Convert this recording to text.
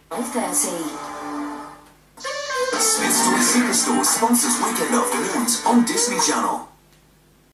12:30. Smith's Toy Superstore sponsors weekend afternoons on Disney Channel.